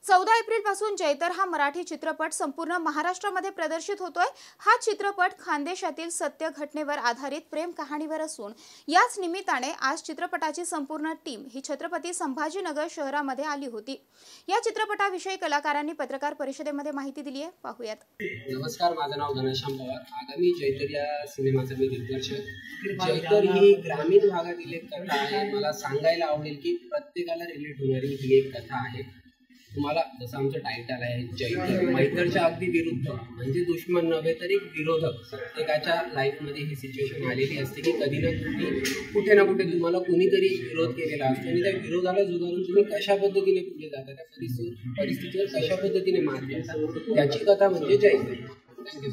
14 April पासून जैतर हा मराठी चित्रपट संपूर्ण महाराष्ट्रामध्ये प्रदर्शित होतोय। हा चित्रपट खानदेशातील सत्य घटनेवर आधारित प्रेम कहाणीवर असून याच निमित्ताने आज चित्रपटाची संपूर्ण टीम ही छत्रपती संभाजीनगर शहरामध्ये आली होती। या चित्रपटाविषयी कलाकारांनी पत्रकार परिषदेमध्ये माहिती दिली आहे, पाहूयात। नमस्कार, माझं नाव घनश्याम पवार। आगामी जैतर या सिनेमाचा मी दिग्दर्शक। जैतर ही ग्रामीण भागातील एक कथा आहे। मला सांगायला आवडेल की प्रत्येकाला रिलेट होणारी ही एक कथा आहे। तुम्हाला जसं आमचं टायटल आहे जैतर, मैत्रच्या अगदी विरुद्ध म्हणजे दुश्मन नव्हे तर एक विरोधक। प्रत्येकाच्या लाईफमध्ये ही सिच्युएशन आलेली असते की कधी ना कधी कुठे ना कुठे तुम्हाला कोणीतरी विरोध केलेला असतो आणि त्या विरोधाला जुगारून तुम्ही कशा पद्धतीने पुढे जाता, त्या परिस्थितीवर कशा पद्धतीने मात करता, याची कथा म्हणजे जैतर। Thank you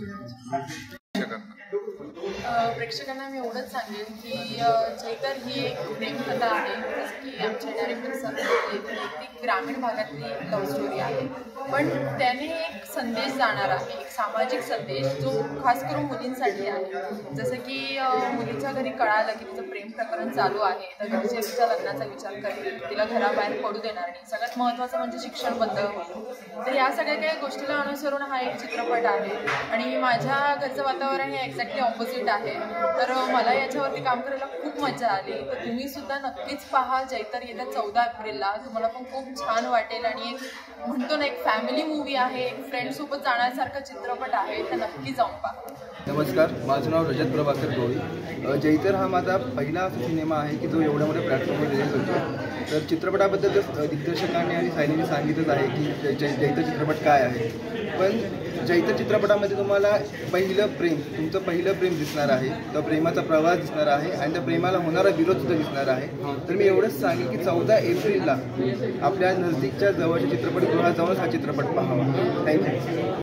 so much. प्रेक्षकांना मी एवढंच सांगेन की जैतर ही एक प्रेमकथा आहे, जसं की आमच्या डायरेक्टर सर ती ग्रामीण भागातली लव्ह स्टोरी आहे, पण त्याने एक संदेश जाणार आहे, एक सामाजिक संदेश जो खास करून मुलींसाठी आहे। जसं की मुलीच्या घरी कळालं की तिचं प्रेम प्रकरण चालू आहे तर घरचे तिच्या लग्नाचा विचार करेल, तिला घराबाहेर पडू देणार नाही। सगळ्यात महत्त्वाचं म्हणजे शिक्षण बंद होईल। तर या सगळ्या काही गोष्टीला अनुसरून हा एक चित्रपट आहे आणि माझ्या घरचं वातावरण हे एक्झॅक्टली ऑपोजिट आहे, तर मला याच्यावरती काम करायला खूप मजा आली। तर तुम्ही सुद्धा नक्कीच पहा जैतर येत्या 14 एप्रिलला। तुम्हाला पण खूप छान वाटेल आणि एक म्हणतो ना एक फॅमिली मूवी आहे, एक फ्रेंडसोबत जाण्यासारखा चित्रपट आहे, तर नक्की जाऊन पहा। नमस्कार, माझं नाव रजत प्रभाकर गवळी। जैतर हा माझा पहिला सिनेमा आहे की जो एवढ्या मोठ्या प्लॅटफॉर्मवर रिलीज होतो। तर चित्रपटाबद्दल दिग्दर्शकांनी आणि सायलीने सांगितलंच आहे की जैतर चित्रपट काय आहे, पण जैतर चित्रपटामध्ये तुम्हाला तुमचं पहिलं प्रेम दिसणार आहे, त्या प्रेमाचा प्रवास दिसणार आहे आणि त्या प्रेमाला होणारा विरोध सुद्धा दिसणार आहे। तर मी एवढंच सांगेन की 14 एप्रिलला आपल्या नजदीकच्या जवळच्या चित्रपटगृहात जाऊनच हा चित्रपट पाहावा। थँक्यू।